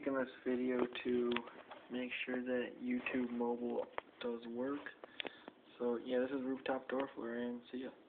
making this video to make sure that YouTube mobile does work. So yeah, this is Rooftop Door Flooring. See ya.